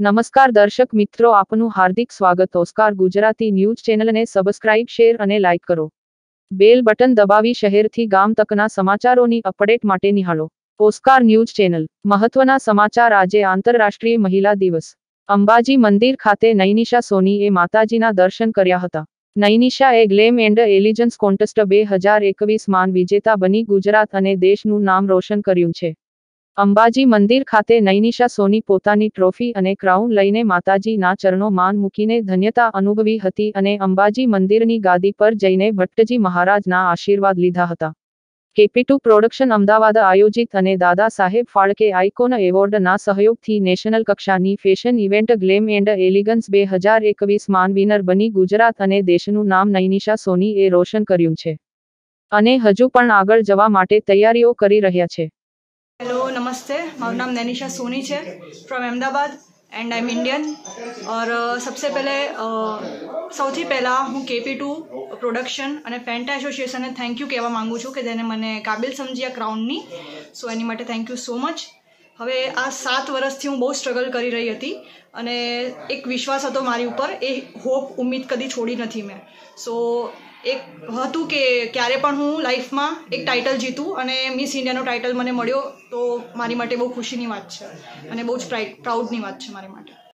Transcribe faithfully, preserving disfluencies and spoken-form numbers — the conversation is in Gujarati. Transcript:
નમસ્કાર દર્શક મિત્રો, આપનું હાર્દિક સ્વાગત. ઓસ્કાર ગુજરાતી ન્યૂઝ ચેનલને સબસ્ક્રાઇબ, શેર અને લાઇક કરો. બેલ બટન દબાવી શહેરથી ગામ તકના સમાચારોની અપડેટ માટે નિહાળો ઓસ્કાર ન્યૂઝ ચેનલ. મહત્વના સમાચાર. આજે આંતરરાષ્ટ્રીય મહિલા દિવસ. અંબાજી મંદિર ખાતે નૈનિશા સોનીએ માતાજીના દર્શન કર્યા હતા. નૈનિશાએ ગ્લેમ એન્ડ એલિજન્સ કોન્ટેસ્ટ બે હજાર એકવીસ માં વિજેતા બની ગુજરાત અને દેશનું નામ રોશન કર્યું છે. અંબાજી મંદિર ખાતે નૈનિશા સોની પોતાની ટ્રોફી અને ક્રાઉન લઈને માતાજીના ચરણોમાં મૂકીને ધન્યતા અનુભવી હતી અને અંબાજી મંદિરની ગાદી પર જઈને ભટ્ટજી મહારાજના આશીર્વાદ લીધા હતા. કેપી ટુ પ્રોડક્શન અમદાવાદ આયોજિત અને દાદા સાહેબ ફાળકે આઇકોન એવોર્ડના સહયોગથી નેશનલ કક્ષાની fashion event glam and elegance બે હજાર એકવીસ માં વિનર બની ગુજરાત અને દેશનું નામ નૈનિશા સોનીએ રોશન કર્યું છે અને હજુ પણ આગળ જવા માટે તૈયારીઓ કરી રહ્યા છે. हेलो नमस्ते, मेरा नाम नैनिशा सोनी है from Ahmedabad and I am Indian. और सबसे पहले સૌથી પહેલાં હું કેપી ટુ પ્રોડક્શન અને ફેન્ટા એસોસિએશનને થેન્ક યુ કહેવા માગું છું કે જેને મને કાબિલ સમજ્યા ક્રાઉનની. સો એની માટે થેન્ક યુ સો મચ. હવે આ સાત વર્ષથી હું બહુ સ્ટ્રગલ કરી રહી હતી અને એક વિશ્વાસ હતો મારી ઉપર, એ હોપ ઉમ્મીદ કદી છોડી નથી મેં. સો એક હતું કે ક્યારે પણ હું લાઈફમાં એક ટાઇટલ જીતું અને મિસ ઇન્ડિયાનો ટાઇટલ મને મળ્યો તો મારી માટે બહુ ખુશીની વાત છે અને બહુ જ પ્રાઉડની વાત છે મારી માટે.